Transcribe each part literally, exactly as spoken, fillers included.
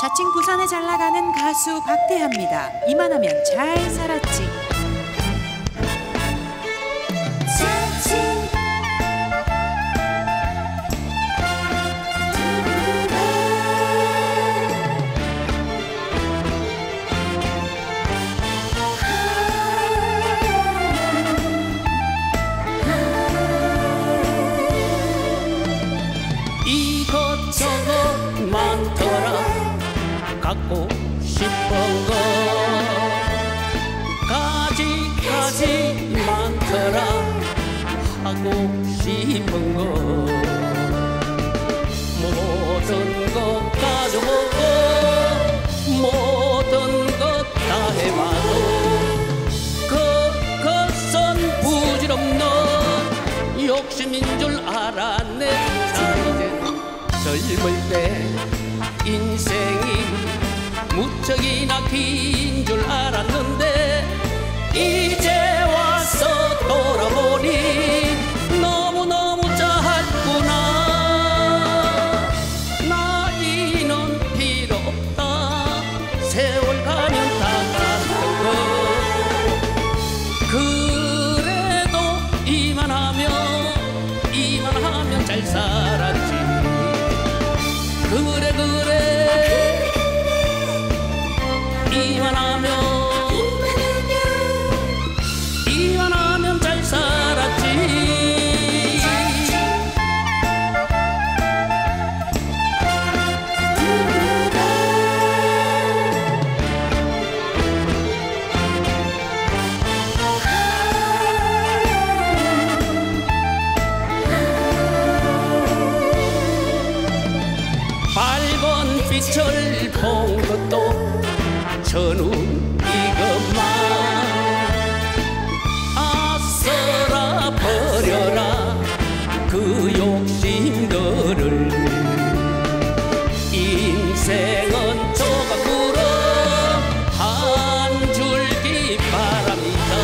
자칭 부산에 잘 나가는 가수 박태하입니다. 이만하면 잘 살았지. 이것저것 많더라. 갖고 싶은 거 가지 가지 많더라. 하고 싶은 거 모든 것 가져보고 모든 것 다 해봐도 그것은 부질없는 욕심인 줄 알았네. 자 이제는 젊을 때 인생이 무척이나 긴 줄 알았는데 이제 와서 돌아보니 너무너무 짧구나. 나이는 필요 없다. 세월 가면 다 가는 거. 그래도 이만하면 이만하면 잘 살았지. 그래 그래 이만하면 이만하면 잘 살았지. 밝은 빛을 본 것도 전후 이것만. 아싸라 버려라 그 욕심들을. 인생은 조각구름 한 줄기 바랍니다.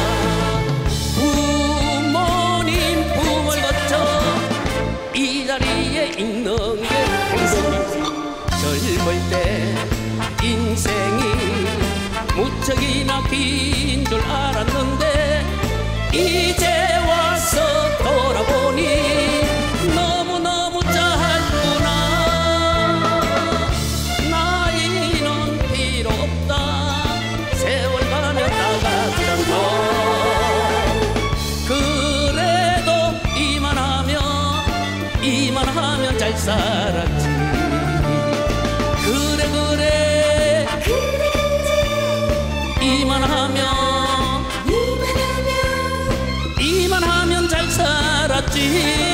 부모님 품을 거쳐 이 자리에 있는 게 행복이지. 젊을 때 인생이 무척이나 긴 줄 알았는데 이제 와서 돌아보니 너무너무 짧구나. 나이는 필요 없다. 세월 가면 나가던 거. 그래도 이만하면 이만하면 잘 살았지. 그래 그래 이만하면 이만하면 이만하면 잘 살았지.